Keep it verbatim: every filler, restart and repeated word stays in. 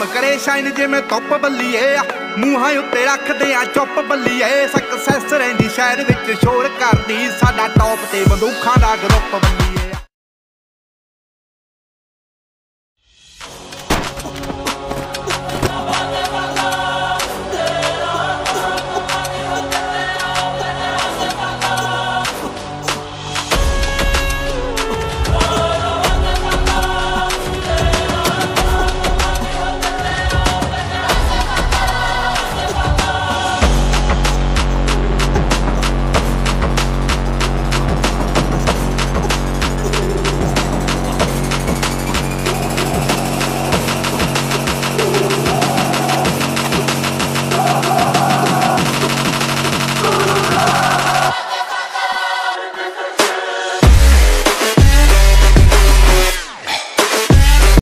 ਕੰਮ ਕਰੇ ਸ਼ਾਈਨ ਜਿਵੇਂ ਧੁੱਪ ਬੱਲੀਏ ਮੂੰਹਾਂ ਉੱਤੇ ਰੱਖਦੇ ਆ ਚੁੱਪ ਬੱਲੀਏ ਸਕਸੈਸ ਰਹਿੰਦੀ ਸ਼ਹਿਰ ਵਿੱਚ ਸ਼ੋਰ ਕਰਦੀ ਸਾਡਾ ਟੌਪ ਤੇ ਬੰਦੂਖਾਂ ਦਾ ਗਰੁੱਪ ਬੱਲੀਏ।